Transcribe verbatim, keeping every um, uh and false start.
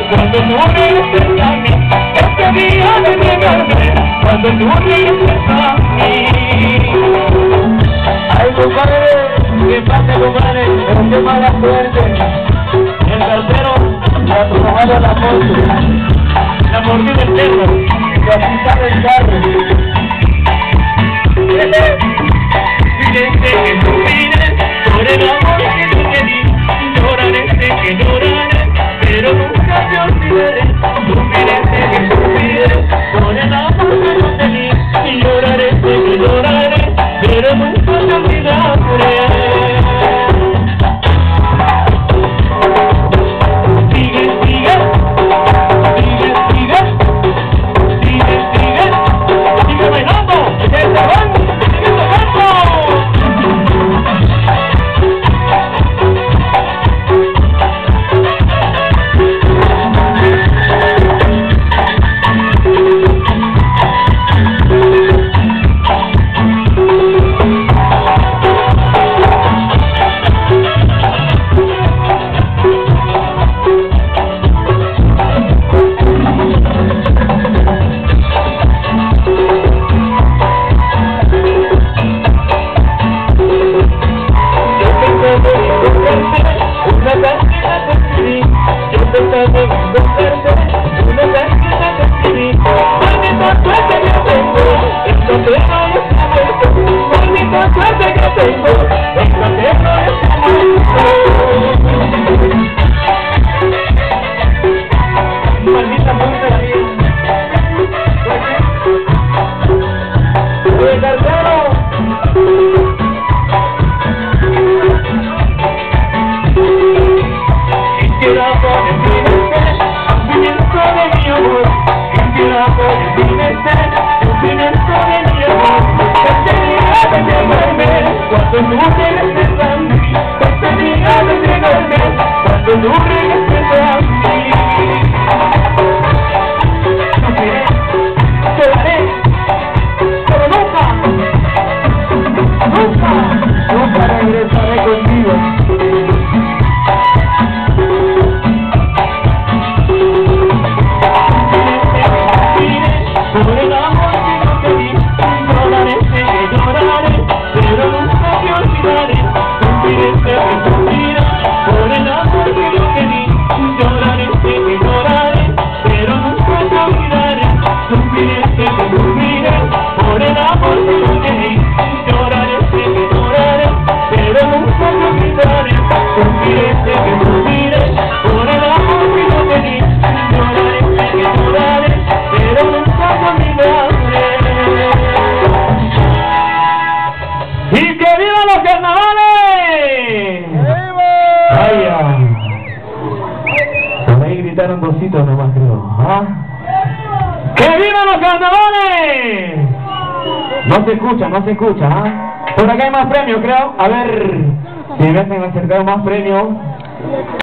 cuando tú regreses a mí, este día de negarme, cuando tú regreses a mí. Ay, compadre, que pase, compadre, pero qué mala suerte. El cartero la tomaba la moto, la mordió del perro, y así sale el carro. Silencio que tú pides, por el amor que yo te di, lloraré, sé que lloraré, pero nunca te olvidaré. Tú silencio que tú pides, por el amor que yo te di, y lloraré, sé que lloraré, pero nunca te olvidaré. Cuando tú regreses a mí, este día de llegarme, cuando tú regreses a mí. Sufriré, lloraré, pero nunca, nunca, nunca regresaré contigo. Por el amor que yo te di, lloraré, sé que lloraré, pero nunca te olvidaré. Sufriré, sé que sufriré, por el amor que yo te di, lloraré, sé que lloraré, pero nunca te olvidaré. Sufriré, sé que sufriré, por el amor que yo te di, lloraré, sé que lloraré, pero nunca te olvidaré. Sufriré, sé que sufriré, por el amor que yo te di, lloraré, sé que lloraré, pero nunca te olvidaré. ¡Y que vivan los carnavales! ¡Vaya! Por ahí gritaron dositos nomás, creo. ¿Ah? ¡Que vivan los carnavales! No se escucha, no se escucha, ¿ah? Por acá hay más premios, creo. A ver si me hacen acercar más premios.